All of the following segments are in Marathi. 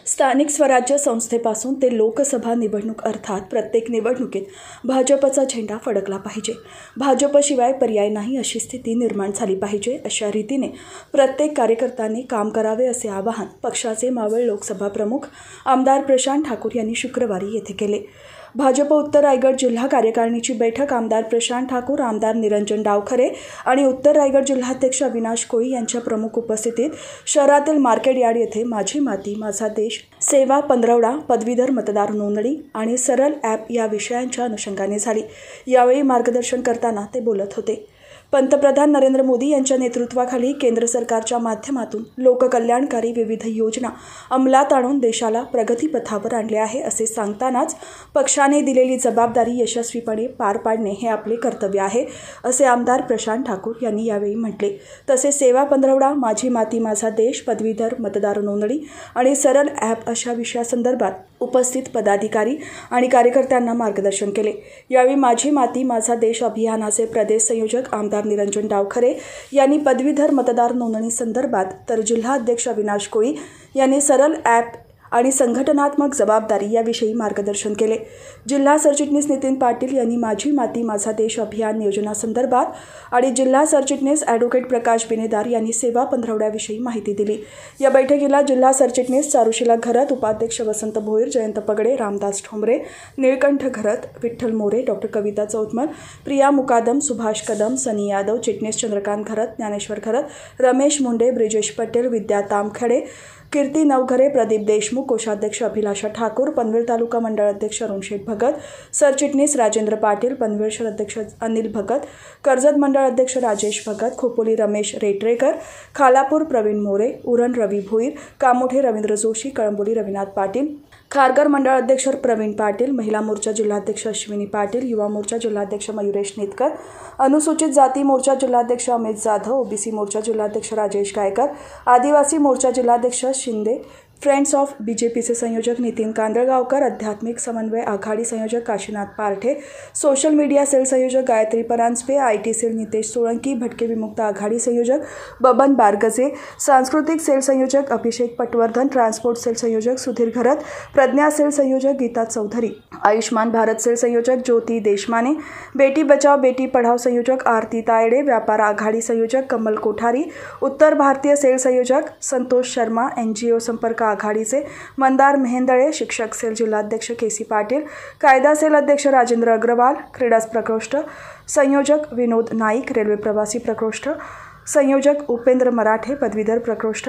स्थानिक स्वराज्य संस्थेपासून ते लोकसभा निवडणूक अर्थात प्रत्येक निवडणुकीत भाजपचा झेंडा फडकला पाहिजे. भाजपशिवाय पर्याय नाही अशी स्थिती निर्माण झाली पाहिजे. अशा रीतीने प्रत्येक कार्यकर्त्यांनी काम करावे असे आवाहन पक्षाचे मावळ लोकसभा प्रमुख आमदार प्रशांत ठाकूर यांनी शुक्रवारी येथे केले. भाजप उत्तर रायगड जिल्हा कार्यकारिणीची बैठक आमदार प्रशांत ठाकूर, आमदार निरंजन डावखरे आणि उत्तर रायगड जिल्हाध्यक्ष अविनाश कोळी यांच्या प्रमुख उपस्थितीत शहरातील मार्केट यार्ड येथे माझी माती माझा देश, सेवा पंधरवडा, पदवीधर मतदार नोंदणी आणि सरल ॲप या विषयांच्या अनुषंगाने झाली. यावेळी मार्गदर्शन करताना ते बोलत होते. पंतप्रधान नरेंद्र मोदी यांच्या नेतृत्वाखाली केंद्र सरकारच्या माध्यमातून लोककल्याणकारी विविध योजना अंमलात आणून देशाला प्रगतीपथावर आणले आहे असे सांगतानाच पक्षाने दिलेली जबाबदारी यशस्वीपणे पार पाडणे हे आपले कर्तव्य आहे असे आमदार प्रशांत ठाकूर यांनी यावेळी म्हटले. तसेच सेवा पंधरवडा, माझी माती माझा देश, पदवीधर मतदार नोंदणी आणि सरल ॲप अशा विषयासंदर्भात उपस्थित पदाधिकारी आणि कार्यकर्त्यांना मार्गदर्शन केले. यावेळी माझी माती माझा देश अभियानाचे प्रदेश संयोजक आमदार निरंजन डावखरे यांनी पदवीधर मतदार नोंदणी संदर्भात, तर जिल्हाध्यक्ष अविनाश कोळी यांनी सरल ॲप आणि संघटनात्मक जबाबदारी याविषयी मार्गदर्शन केले. जिल्हा सरचिटणीस नितीन पाटील यांनी माझी माती माझा देश अभियान नियोजनासंदर्भात आणि जिल्हा सरचिटणीस ॲडव्होकेट प्रकाश बिनेदार यांनी सेवा पंधरवड्याविषयी माहिती दिली. या बैठकीला जिल्हा सरचिटणीस चारुशीला घरत, उपाध्यक्ष वसंत भोईर, जयंत पगडे, रामदास ठोंबरे, निळकंठ घरत, विठ्ठल मोरे, डॉक्टर कविता चौतमल, प्रिया मुकादम, सुभाष कदम, सनी यादव, चिटणीस चंद्रकांत घरत, ज्ञानेश्वर घरत, रमेश मुंडे, ब्रिजेश पटेल, विद्या तामखेडे, कीर्ती नवघरे, प्रदीप देशमुख, कोषाध्यक्ष अभिलाषा ठाकूर, पनवेल तालुका मंडळ अध्यक्ष अरुणशेठ भगत, सरचिटणीस राजेंद्र पाटील, पनवेल शहर अध्यक्ष अनिल भगत, कर्जत मंडळ अध्यक्ष राजेश भगत, खोपोली रमेश रेटरेकर, खालापूर प्रवीण मोरे, उरण रवी भोईर, कामोठे रवींद्र जोशी, कळंबोली रविनाथ पाटील, खारघर मंडळ अध्यक्ष प्रवीण पाटील, महिला मोर्चा जिल्हाध्यक्ष अश्विनी पाटील, युवा मोर्चा जिल्हाध्यक्ष मयुरेश नेतकर, अनुसूचित जाती मोर्चा जिल्हाध्यक्ष अमित जाधव, ओबीसी मोर्चा जिल्हाध्यक्ष राजेश गायकर, आदिवासी मोर्चा जिल्हाध्यक्ष शिंदे, फ्रेंड्स ऑफ बीजेपीचे संयोजक नितीन कांदळगावकर, आध्यात्मिक समन्वय आघाडी संयोजक Kashinath Parthe, social media cell संयोजक गायत्री परांजपे, आयटी सेल नितेश सोळंकी, भटके विमुक्त आघाडी संयोजक बबन बारगजे, सांस्कृतिक सेल संयोजक अभिषेक पटवर्धन, ट्रान्सपोर्ट सेल संयोजक सुधीर घरत, प्रज्ञा सेल संयोजक गीता चौधरी, आयुष्मान भारत सेल संयोजक ज्योती देशमाने, बेटी बचाओ बेटी पढ़ाओ संयोजक आरती तायडे, व्यापार आघाडी संयोजक कमल कोठारी, उत्तर भारतीय सेल संयोजक संतोष शर्मा, NGO संपर्क आघाडीचे मंदार मेहेंदळे, शिक्षक सेल जिल्हाध्यक्ष केसी पाटील, कायदा सेल अध्यक्ष राजेंद्र अग्रवाल, क्रीडा प्रकोष्ठ संयोजक विनोद नाईक, रेल्वे प्रवासी प्रकोष्ठ संयोजक उपेंद्र मराठे, पदवीधर प्रकोष्ठ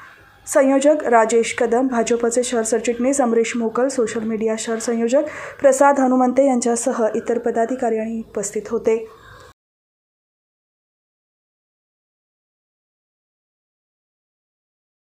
संयोजक राजेश कदम, भाजपचे शहर सरचिटणीस अमरीश मोकल, सोशल मीडिया शहर संयोजक प्रसाद हनुमंते यांच्यासह इतर पदाधिकारी उपस्थित होते.